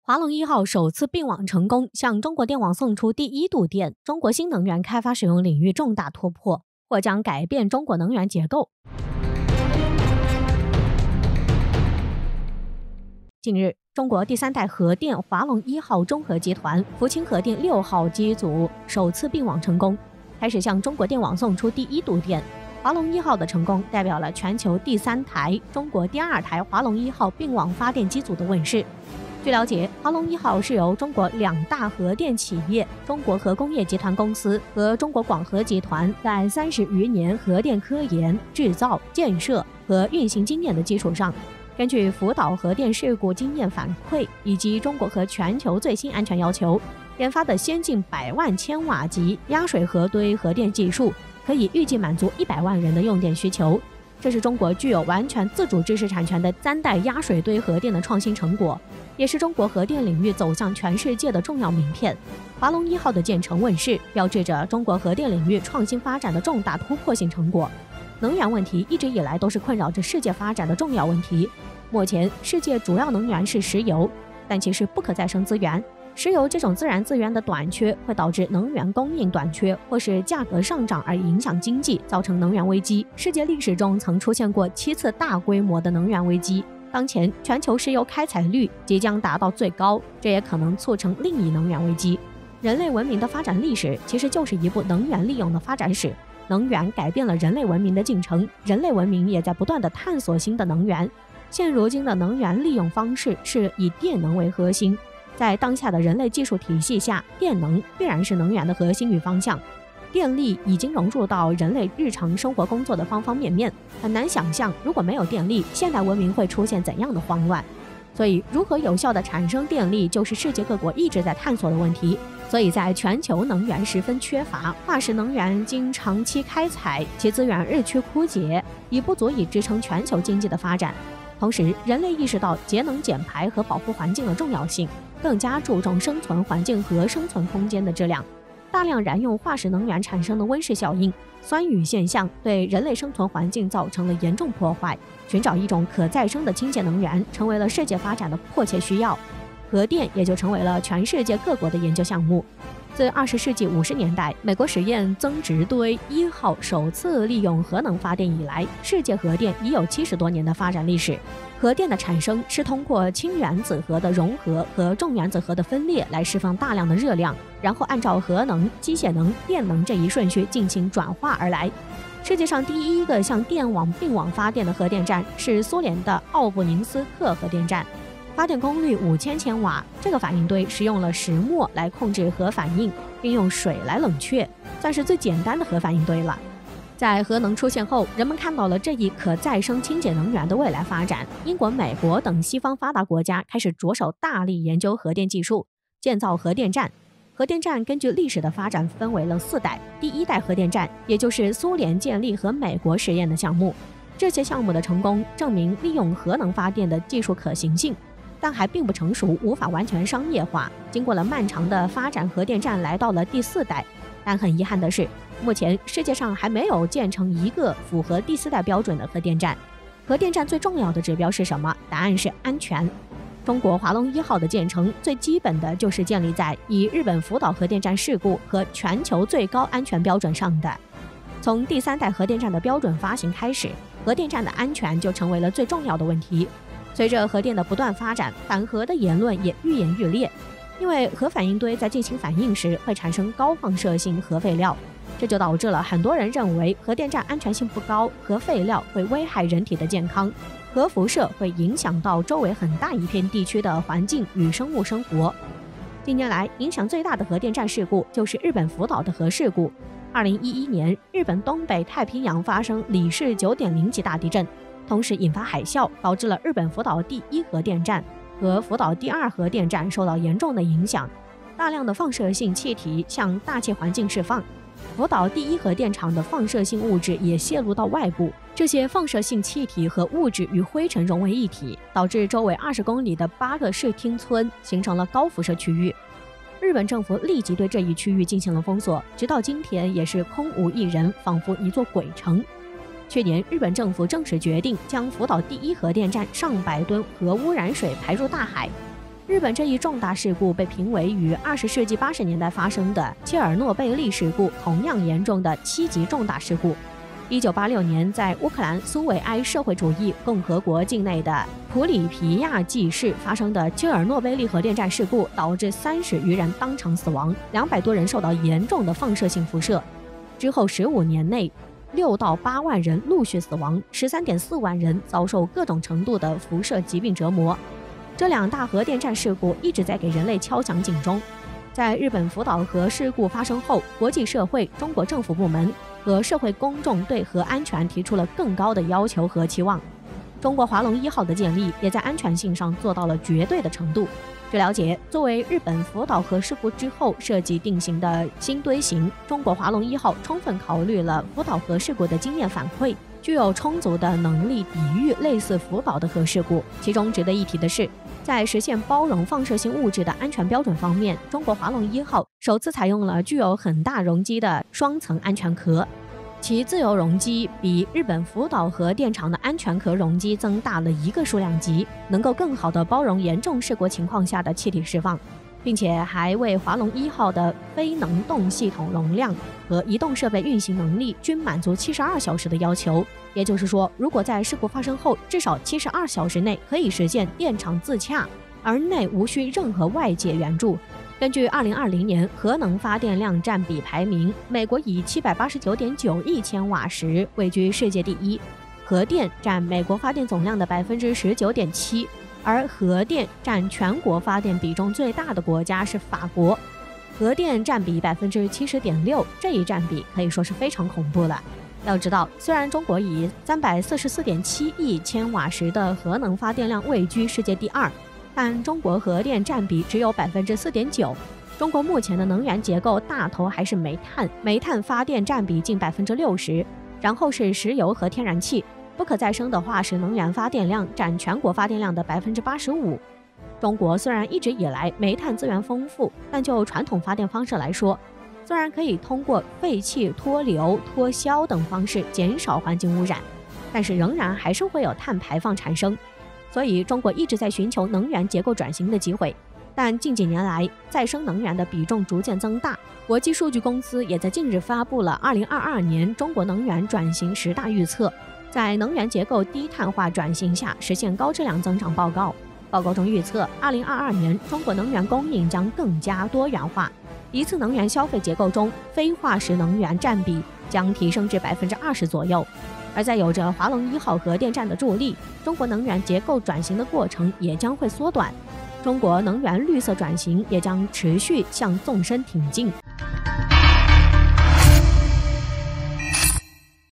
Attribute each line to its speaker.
Speaker 1: 华龙1号首次并网成功，向中国电网送出第一度电，中国新能源开发使用领域重大突破，或将改变中国能源结构。近日，中国第三代核电华龙1号中核集团、福清核电6号机组首次并网成功，开始向中国电网送出第一度电。华龙1号的成功代表了全球第3台、中国第2台华龙1号并网发电机组的问世。据了解，华龙1号是由中国2大核电企业中国核工业集团公司和中国广核集团在30余年核电科研、制造、建设和运行经验的基础上，根据福岛核电事故经验反馈以及中国和全球最新安全要求，研发的先进100万千瓦级压水核堆核电技术，可以预计满足100万人的用电需求。这是中国具有完全自主知识产权的3代压水堆核电的创新成果，也是中国核电领域走向全世界的重要名片。华龙1号的建成问世，标志着中国核电领域创新发展的重大突破性成果。能源问题一直以来都是困扰着世界发展的重要问题。目前，世界主要能源是石油，但其实不可再生资源。石油这种自然资源的短缺会导致能源供应短缺，或是价格上涨而影响经济，造成能源危机。世界历史中曾出现过7次大规模的能源危机。当前全球石油开采率即将达到最高，这也可能促成另一能源危机。人类文明的发展历史其实就是一部能源利用的发展史。能源改变了人类文明的进程，人类文明也在不断地探索新的能源。现如今的能源利用方式是以电能为核心，在当下的人类技术体系下，电能必然是能源的核心与方向。电力已经融入到人类日常生活工作的方方面面，很难想象如果没有电力，现代文明会出现怎样的慌乱。所以，如何有效地产生电力，就是世界各国一直在探索的问题。所以在全球能源十分缺乏，化石能源经长期开采，其资源日趋枯竭，已不足以支撑全球经济的发展。同时，人类意识到节能减排和保护环境的重要性，更加注重生存环境和生存空间的质量。大量燃用化石能源产生的温室效应、酸雨现象对人类生存环境造成了严重破坏。寻找一种可再生的清洁能源成为了世界发展的迫切需要，核电也就成为了全世界各国的研究项目。自20世纪50年代美国实验增值堆1号首次利用核能发电以来，世界核电已有70多年的发展历史。核电的产生是通过氢原子核的融合和重原子核的分裂来释放大量的热量，然后按照核能、机械能、电能这一顺序进行转化而来。世界上第一个向电网并网发电的核电站是苏联的奥布宁斯克核电站，发电功率5000千瓦。这个反应堆使用了石墨来控制核反应，并用水来冷却，算是最简单的核反应堆了。在核能出现后，人们看到了这一可再生清洁能源的未来发展。英国、美国等西方发达国家开始着手大力研究核电技术，建造核电站。核电站根据历史的发展分为了4代。第1代核电站，也就是苏联建立和美国实验的项目。这些项目的成功证明利用核能发电的技术可行性，但还并不成熟，无法完全商业化。经过了漫长的发展，核电站来到了第4代。但很遗憾的是，目前世界上还没有建成一个符合第4代标准的核电站。核电站最重要的指标是什么？答案是安全。中国华龙1号的建成，最基本的就是建立在以日本福岛核电站事故和全球最高安全标准上的。从第3代核电站的标准发行开始，核电站的安全就成为了最重要的问题。随着核电的不断发展，反核的言论也愈演愈烈，因为核反应堆在进行反应时会产生高放射性核废料，这就导致了很多人认为核电站安全性不高，核废料会危害人体的健康，核辐射会影响到周围很大一片地区的环境与生物生活。近年来，影响最大的核电站事故就是日本福岛的核事故。2011年，日本东北太平洋发生里氏9.0级大地震，同时引发海啸，导致了日本福岛第1核电站和福岛第2核电站受到严重的影响，大量的放射性气体向大气环境释放。福岛第1核电厂的放射性物质也泄露到外部，这些放射性气体和物质与灰尘融为一体，导致周围20公里的8个市町村形成了高辐射区域。日本政府立即对这一区域进行了封锁，直到今天也是空无一人，仿佛一座鬼城。去年，日本政府正式决定将福岛第1核电站上百吨核污染水排入大海。 日本这一重大事故被评为与20世纪80年代发生的切尔诺贝利事故同样严重的7级重大事故。1986年，在乌克兰苏维埃社会主义共和国境内的普里皮亚季市发生的切尔诺贝利核电站事故，导致30余人当场死亡，200多人受到严重的放射性辐射。之后15年内，6到8万人陆续死亡，13.4万人遭受各种程度的辐射疾病折磨。这2大核电站事故一直在给人类敲响警钟。在日本福岛核事故发生后，国际社会、中国政府部门和社会公众对核安全提出了更高的要求和期望。中国华龙1号的建立也在安全性上做到了绝对的程度。据了解，作为日本福岛核事故之后设计定型的新堆型，中国华龙1号充分考虑了福岛核事故的经验反馈，具有充足的能力抵御类似福岛的核事故。其中值得一提的是，在实现包容放射性物质的安全标准方面，中国华龙1号首次采用了具有很大容积的双层安全壳，其自由容积比日本福岛核电厂的安全壳容积增大了1个数量级，能够更好地包容严重事故情况下的气体释放，并且还为华龙1号的非能动系统容量和移动设备运行能力均满足72小时的要求。也就是说，如果在事故发生后至少72小时内可以实现电厂自洽，而内无需任何外界援助。根据2020年核能发电量占比排名，美国以789.9亿千瓦时位居世界第1，核电占美国发电总量的19.7%，而核电占全国发电比重最大的国家是法国，核电占比70.6%，这一占比可以说是非常恐怖了。要知道，虽然中国以344.7亿千瓦时的核能发电量位居世界第2，但中国核电占比只有4.9%。中国目前的能源结构大头还是煤炭，煤炭发电占比近60%，然后是石油和天然气，不可再生的化石能源发电量占全国发电量的85%。中国虽然一直以来煤炭资源丰富，但就传统发电方式来说，虽然可以通过废气脱硫、脱硝等方式减少环境污染，但是仍然还是会有碳排放产生。所以中国一直在寻求能源结构转型的机会，但近几年来再生能源的比重逐渐增大。国际数据公司也在近日发布了2022年中国能源转型10大预测，在能源结构低碳化转型下实现高质量增长报告。报告中预测，2022年中国能源供应将更加多元化，一次能源消费结构中非化石能源占比将提升至20%左右。而在有着华龙1号核电站的助力，中国能源结构转型的过程也将会缩短，中国能源绿色转型也将持续向纵深挺进。